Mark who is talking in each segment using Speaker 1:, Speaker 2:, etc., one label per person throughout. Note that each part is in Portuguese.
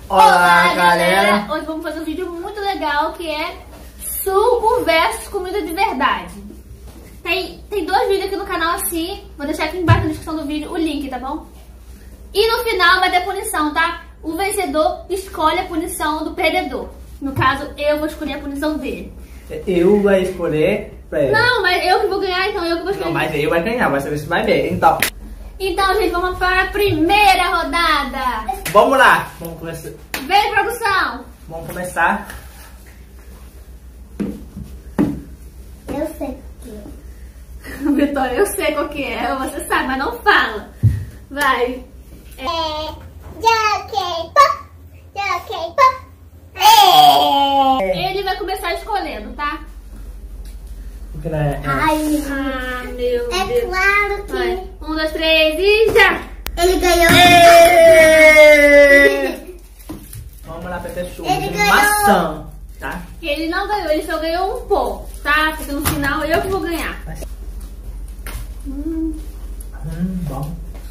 Speaker 1: Olá, galera!
Speaker 2: Hoje vamos fazer um vídeo muito legal que é suco versus comida de verdade. Tem dois vídeos aqui no canal assim, vou deixar aqui embaixo na descrição do vídeo o link, tá bom? E no final vai ter punição, tá? O vencedor escolhe a punição do perdedor. No caso, eu vou escolher a punição dele.
Speaker 1: Eu vou escolher pra ele.
Speaker 2: Não, mas eu que vou ganhar, então eu que vou escolher.
Speaker 1: Não, mas ele vai ganhar, vai saber se vai ver. Então,
Speaker 2: gente, vamos para a primeira rodada.
Speaker 1: Vamos lá. Vamos começar.
Speaker 2: Vem, produção.
Speaker 1: Vamos começar.
Speaker 3: Eu sei o que é.
Speaker 2: Vitória, eu sei qual que é. Você sabe, mas não fala. Vai. Ele vai começar escolhendo, tá?
Speaker 3: Ai,
Speaker 2: meu Deus.
Speaker 3: é claro que...
Speaker 2: Vai. 1, 2, 3 e já!
Speaker 3: Ele ganhou.
Speaker 1: Vamos lá pra ter suco
Speaker 3: Ele
Speaker 1: de
Speaker 3: ganhou.
Speaker 1: maçã, tá?
Speaker 2: Ele não ganhou, ele só ganhou um pouco, tá? Porque no final eu que vou ganhar.
Speaker 1: Bom.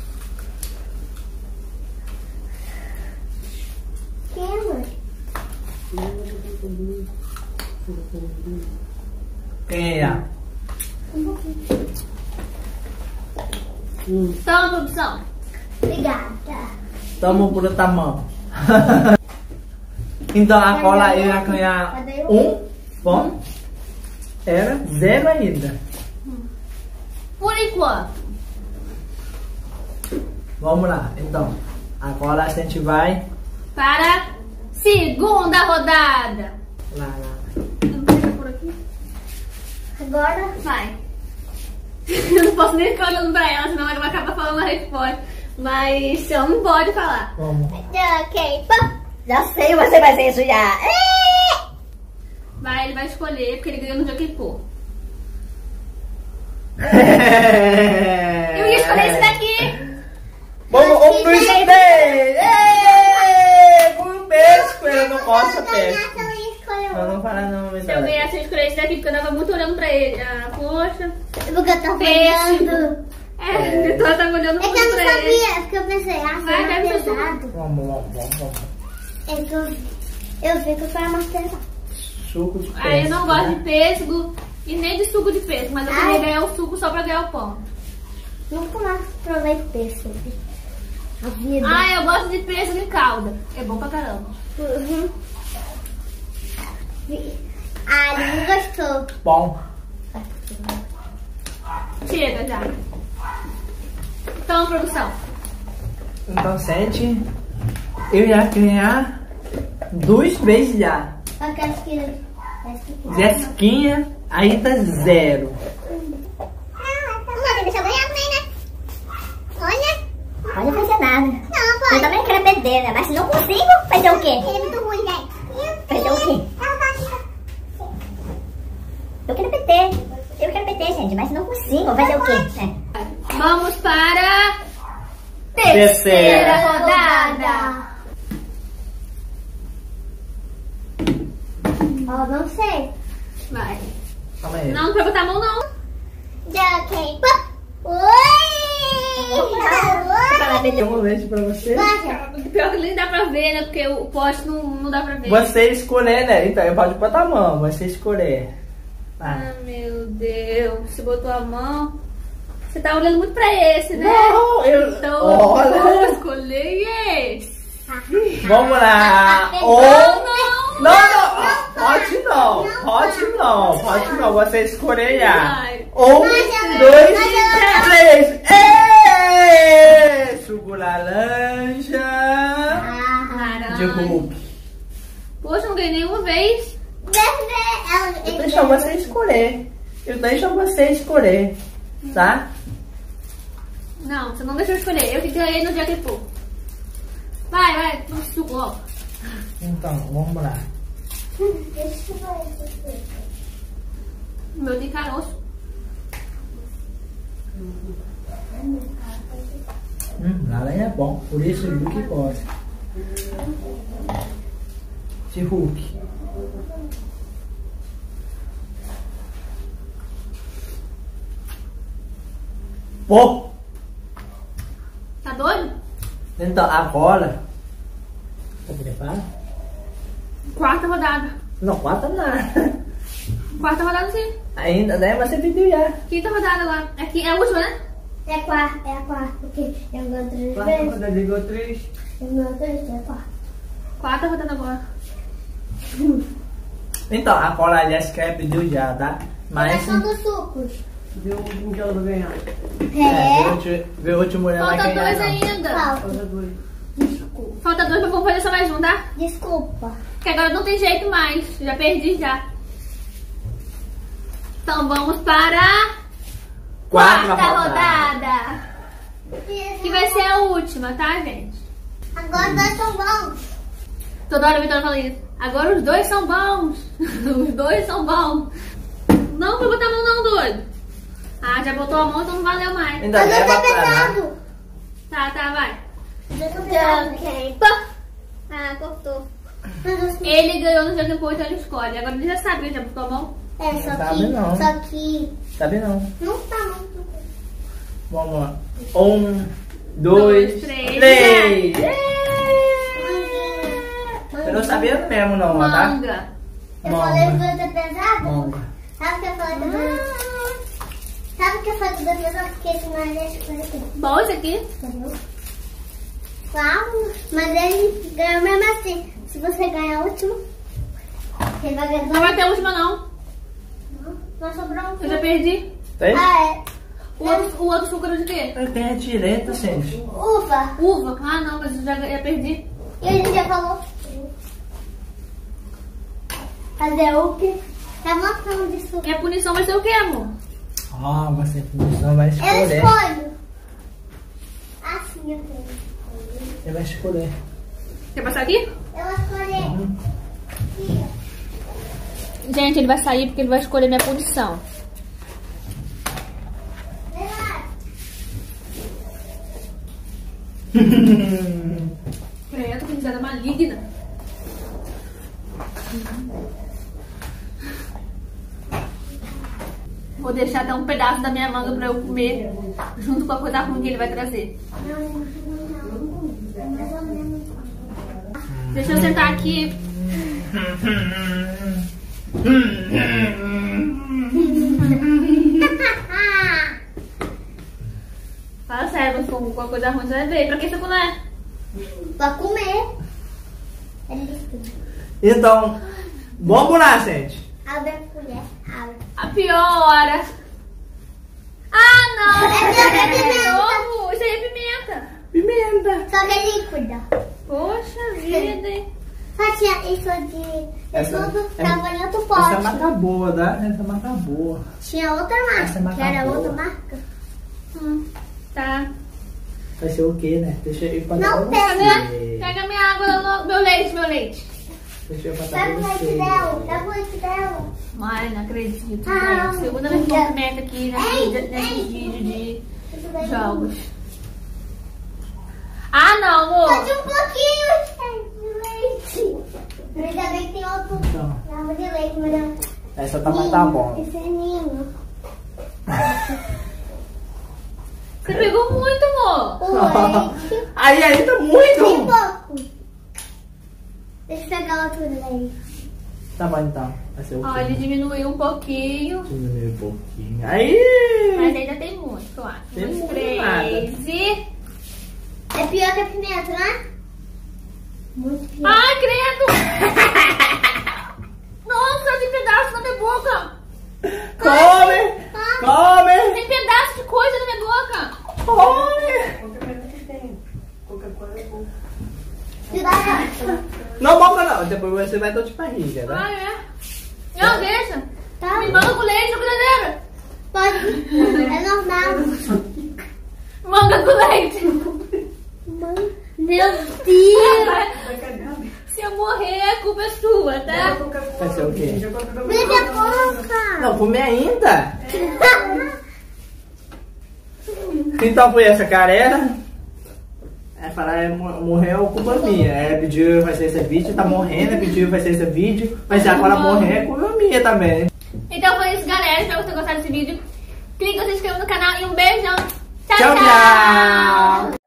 Speaker 1: Quem é?
Speaker 2: Toma, produção.
Speaker 3: Obrigada.
Speaker 1: Tamo por outra mão. Então a cola ia ganhar 1 ponto. Era 0 ainda.
Speaker 2: Por enquanto.
Speaker 1: Vamos lá, então. Agora a gente vai
Speaker 2: Para a segunda rodada.
Speaker 1: lá.
Speaker 2: Eu não vou por aqui.
Speaker 3: Agora
Speaker 2: Vai. Eu não posso nem ficar olhando pra ela, senão ela vai acabar falando a resposta. Mas ela não pode falar.
Speaker 1: Vamos.
Speaker 3: já sei, você vai ser isso já.
Speaker 2: Vai, ele vai escolher, porque ele ganhou no Jockey Pô. Eu ia escolher esse daqui.
Speaker 1: Vamos, um dos três! Um pesco, eu não gosto de pesco. Eu não falar não,
Speaker 2: Se eu ganhasse, eu escolher esse daqui, porque eu tava muito olhando pra ele. Ah, poxa.
Speaker 3: Porque eu tava
Speaker 2: Peixe.
Speaker 3: olhando.
Speaker 2: É, então eu tava olhando
Speaker 3: É que
Speaker 2: muito
Speaker 3: eu não
Speaker 2: pra ele.
Speaker 3: sabia, porque eu pensei,
Speaker 2: Vai,
Speaker 3: será
Speaker 2: pega o seu
Speaker 3: pesado.
Speaker 1: Vamos.
Speaker 3: É que eu vi que eu era mais pesado.
Speaker 1: Suco de pesco.
Speaker 2: Aí eu não gosto
Speaker 1: né?
Speaker 2: de pêssego e nem de suco de pêssego, mas eu queria ganhar o suco só pra ganhar o pão.
Speaker 3: Nunca mais provei pêssego. A vida.
Speaker 2: Ah, eu gosto de pêssego em calda. É bom pra caramba.
Speaker 3: Uhum. Ah, ele não gostou.
Speaker 1: Bom.
Speaker 2: Chega já. Então, produção.
Speaker 1: Então, 7. Eu ia ganhar 2 vezes já.
Speaker 3: Só que acho que...
Speaker 1: Jesquinha, aí tá 0.
Speaker 3: Pode deixar eu ganhar também, né? Olha. Pode fazer nada. Não, pode. Eu também quero perder, né? Mas se não consigo, fazer o quê? Ele é muito ruim, né? Fazer o quê? Eu quero perder, gente. Mas se não consigo, fazer o quê?
Speaker 2: Vamos para a terceira rodada.
Speaker 3: Ó, não sei.
Speaker 2: Vai.
Speaker 1: Calma aí.
Speaker 2: Não, não vai botar a mão, não.
Speaker 3: Jockey.
Speaker 1: Eu vou ver pra você.
Speaker 2: Pior que nem dá pra ver, né? Porque o poste não dá pra ver.
Speaker 1: Você escolher, né? Então, eu pode botar a mão. Você escolher.
Speaker 2: Ah, meu Deus. Você botou a mão. Você tá olhando muito pra esse, né?
Speaker 1: Não,
Speaker 2: Então,
Speaker 1: olha.
Speaker 2: eu vou escolher esse.
Speaker 1: Vamos lá. Não. Pode não. Você escolher já.
Speaker 2: Vai.
Speaker 1: 1, 2, 3. Suco laranja. De Hulk.
Speaker 2: Poxa, não ganhei nenhuma vez.
Speaker 1: Deixa você escolher. Tá?
Speaker 2: Não, você não deixou eu escolher. Eu que ganhei no Jockey Pô. Vai, no suco, ó.
Speaker 1: Então, vamos lá.
Speaker 2: O meu tem caroço.
Speaker 1: Laranja é bom, por isso o Hulk gosta. De Hulk. Pô!
Speaker 2: Tá doido?
Speaker 1: Então, agora Tá preparado?
Speaker 2: Quarta rodada.
Speaker 1: Não, quarta não.
Speaker 2: Quarta rodada sim.
Speaker 1: Ainda, né? Mas você pediu já.
Speaker 2: Quinta rodada agora. Aqui é a última, né?
Speaker 3: É a quarta, porque eu ganho 3
Speaker 1: Quarta
Speaker 3: vezes.
Speaker 1: rodada, ligou 3.
Speaker 3: Eu ganho 3, é a quarta.
Speaker 2: Quarta rodada agora.
Speaker 1: Então, a cola a Jéssica pediu já, tá? Mas...
Speaker 3: São dos sucos.
Speaker 1: Viu um que ela vai ganhar. Vê o último olhar vai
Speaker 2: Falta
Speaker 1: ganhar.
Speaker 2: 2 ainda.
Speaker 3: Falta.
Speaker 1: Falta 2.
Speaker 3: Desculpa.
Speaker 2: Falta 2, mas vamos fazer só mais um, tá?
Speaker 3: Desculpa.
Speaker 2: Porque agora não tem jeito mais. Já perdi já. Então vamos para a quarta rodada. Que vai ser a última, tá, gente?
Speaker 3: Agora nós são bons.
Speaker 2: Toda hora a Vitória fala isso. Agora os dois são bons. Os dois são bons. Não vou botar a mão não, doido. Ah, já botou a mão, então não valeu mais.
Speaker 1: Ainda
Speaker 3: Mas eu
Speaker 1: leva
Speaker 3: tô
Speaker 1: pra lá.
Speaker 3: pesado.
Speaker 2: Tá, vai.
Speaker 3: Eu tô pesado.
Speaker 2: Pá. Ah, cortou. Ele ganhou no jogo, então ele escolhe. Agora ele já sabia, já botou a mão.
Speaker 3: É,
Speaker 1: Não
Speaker 3: só
Speaker 1: sabe
Speaker 3: que...
Speaker 1: não.
Speaker 3: Só que...
Speaker 1: Sabe não.
Speaker 3: Não tá muito...
Speaker 1: Vamos lá. 1, 2,
Speaker 2: 3.
Speaker 1: 3. Eu não sabia mesmo não, tá?
Speaker 2: Manga.
Speaker 3: Eu falei que eu tô pesado?
Speaker 1: Manga.
Speaker 3: Sabe o que eu falei que eu tô... Sabe o que eu falei que eu tô pesado? Porque esse mais é
Speaker 2: Bom esse aqui.
Speaker 3: entendeu? Claro, mas ele ganhou mesmo assim. Se você ganhar o último, ele vai ganhar.
Speaker 2: Não vai ter a última não.
Speaker 3: Não sobrou um.
Speaker 2: Eu já perdi.
Speaker 1: Tem?
Speaker 3: Ah, é.
Speaker 2: O outro suco era de quê?
Speaker 1: Eu tenho a direita, gente.
Speaker 3: Uva.
Speaker 2: Uva. Ah, não, mas eu já perdi.
Speaker 3: E a gente já falou. Fazer o que? Tá mostrando disso.
Speaker 2: E a punição vai ser o quê, amor?
Speaker 1: Ah, você não vai
Speaker 3: Eu
Speaker 1: escolher.
Speaker 3: escolho. Assim eu tenho.
Speaker 1: Você vai escolher.
Speaker 2: Quer passar aqui?
Speaker 3: Eu vou escolher. Aqui.
Speaker 2: Gente, ele vai sair porque ele vai escolher minha punição.
Speaker 3: Vem lá.
Speaker 2: Credo, que risada maligna. Vou deixar até um pedaço da minha manga pra eu comer, junto com a coisa ruim que ele vai trazer. Deixa eu sentar aqui. Fala sério, mas com a coisa ruim você vai ver. Pra que você comer?
Speaker 3: Pra comer. Ele disse.
Speaker 1: Então, vamos lá, gente.
Speaker 3: Abre a colher. Abre.
Speaker 2: A pior hora. Ah, não!
Speaker 3: É pimenta.
Speaker 2: Ovo. Isso aí é pimenta.
Speaker 1: Pimenta.
Speaker 3: Só que é líquida.
Speaker 2: Poxa vida, hein?
Speaker 3: Só tinha isso de...
Speaker 1: Essa-
Speaker 3: tudo tava em outro
Speaker 1: Essa é
Speaker 3: pote.
Speaker 1: marca boa, tá? Essa é marca boa.
Speaker 3: Tinha outra
Speaker 1: Essa é
Speaker 3: marca.
Speaker 1: marca
Speaker 3: Que era
Speaker 1: boa.
Speaker 3: outra marca.
Speaker 2: Tá.
Speaker 1: Vai ser o quê, né? Deixa eu ir pra
Speaker 3: Não
Speaker 1: você.
Speaker 2: Cadê? Pega minha água, meu leite.
Speaker 1: Deixa eu ir pra
Speaker 3: Pega o leite dela. Pega o leite dela.
Speaker 2: Ai, não acredito.
Speaker 3: Ah,
Speaker 2: gente. Segunda vez que eu comento aqui nesse vídeo de jogos. Ah, não, amor.
Speaker 3: Só de um pouquinho de leite. Ainda bem que tem outro
Speaker 1: Então,
Speaker 3: lava de leite, mas é
Speaker 1: essa tá bom.
Speaker 3: Esse é ninho.
Speaker 2: Você pegou muito, amor.
Speaker 3: O leite.
Speaker 1: Aí ainda
Speaker 3: Tem
Speaker 1: muito.
Speaker 3: pouco. Deixa eu pegar outro leite.
Speaker 1: Tá bom, então. Vai ser o quê?
Speaker 2: Ó, ele diminuiu um pouquinho.
Speaker 1: Diminuiu um pouquinho. Aí!
Speaker 2: Mas ainda tem muito, eu acho.
Speaker 1: Tem
Speaker 2: 1,
Speaker 1: muito
Speaker 2: 3
Speaker 1: nada.
Speaker 2: e...
Speaker 3: É pior que a pimenta, né? Muito pior.
Speaker 2: Ai, credo! Nossa, tem pedaço na minha boca!
Speaker 1: Come! Come!
Speaker 2: Tem pedaço de coisa na minha boca!
Speaker 1: Come!
Speaker 3: Cuidado.
Speaker 1: Não boca não, depois você vai dor de barriga, né?
Speaker 2: Ah, é? Não, deixa!
Speaker 3: Tá?
Speaker 2: Me manga com leite, chocolate.
Speaker 3: Pode. É normal.
Speaker 2: Manga com leite!
Speaker 3: Meu Deus.
Speaker 2: Se eu morrer, a culpa é sua, tá?
Speaker 1: Vai ser o quê?
Speaker 3: Beija a boca.
Speaker 1: Não, comer ainda? Então foi essa carera. É falar, morreu, culpa minha. Pediu, vai ser esse vídeo, tá morrendo, pediu, vai ser esse vídeo. Mas agora morrer, culpa minha também.
Speaker 2: Então foi isso, galera. Espero que vocês tenham gostado desse vídeo. Clique, se inscreva no canal e um beijão. Tchau,
Speaker 1: Tchau, tchau!